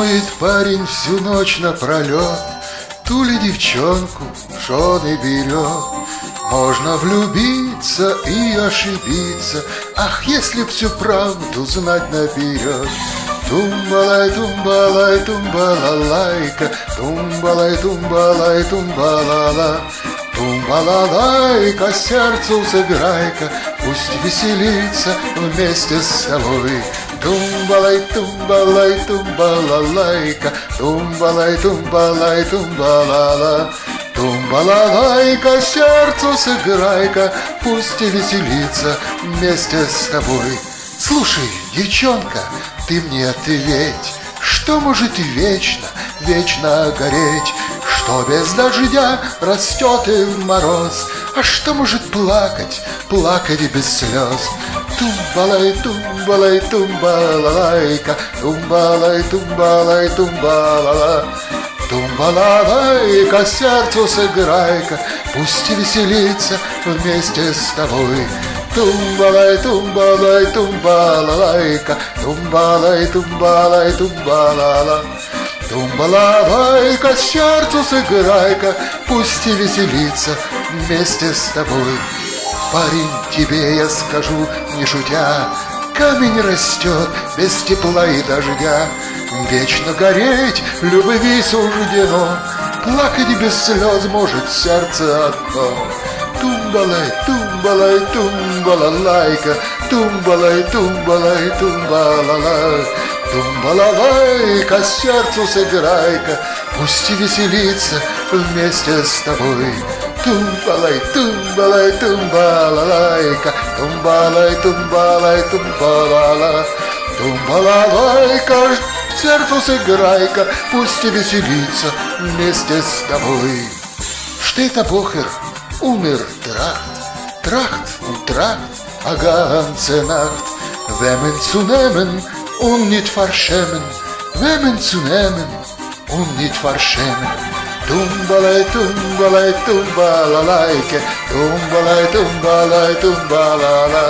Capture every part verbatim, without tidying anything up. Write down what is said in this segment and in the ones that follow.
Думает парень всю ночь напролет, ту ли девчонку в жены берет. Можно влюбиться и ошибиться, ах, если б всю правду знать наперед. Тумбалай, тумбалай, тумбалалайка, тумбалай, тумбалай, тумбалала. Тумбалалайка, сердцу сыграй-ка, пусть веселится вместе с тобой. Тумбалай, тумбалай, тумбалалайка, тумбалай, тумбалай, тумбалала. Тумбалалайка, сердцу сыграй-ка, пусть веселится вместе с тобой. Слушай, девчонка, ты мне ответь, что может вечно, вечно гореть? Что без дождя растет и в мороз, а что может плакать, плакать без слез? Тумбалай, тумбалай, тумбалалайка, тумбалай, тумбалай, тумбалала. Тумбалалайка, сердцу сыграй-ка, пусть веселится вместе с тобой. Тумбалай, тумбалай, тумбалалайка, тумбалай, тумбалай, тумбалала. Тумбалалайка, сердцу сыграй-ка, пусть веселится вместе с тобой. Парень, тебе я скажу, не шутя, камень растет без тепла и дождя. Вечно гореть любви суждено, плакать без слез может сердце одно. Тумбалай, тумбалай, тумбалалайка, тумбалай, тумбалай, тумбалала. Тумбалалайка, сердцу сыграй-ка, пусть веселится вместе с тобой. Тумбалай, тумбалай, тумбалалайка, тумбалай, тумбалай, тумбалала. Тумбалалайка, сердцу сыграй-ка, пусть веселится вместе с тобой. Steht Bocher, Uner Tracht, Tracht und Tracht, a ganze Nacht. Wemmen zu nehmen und nicht verschämen, wemmen zu nehmen und nicht verschämen. Tumbalai, tumbalai, tumbalalaike, tumbalai, tumbalai, tumbalala.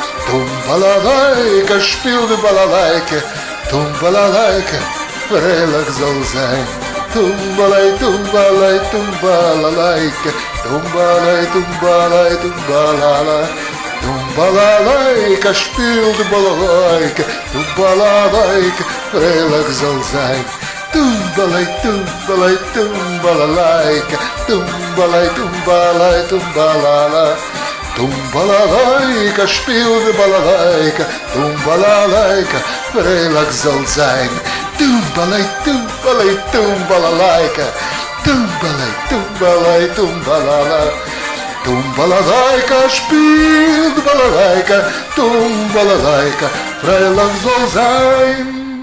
Tumbalalaike, spiel de balalaike, tumbalalaike, vrijelijk zal zijn. Tumbalai, tumbalai, tumbalalaike, tumbalai, tumbalai, tumbalala. Tumbalalaike, spiel de balalaike, tumbalalaike, vrijelijk zal zijn. Tumbalai, tumbalai, tumbalalaike, tumbalai, tumbalai, tumbalala. Tumbalalaike, spiel de balalaike, tumbalalaike, vrijelijk zal zijn. Tumbalai, tumbalai, tumbalalaike, tumbalai, tumbalai, tumbalala. Tumbalalaike, spiel de balalaike, tumbalalaike, vrijelijk zal zijn.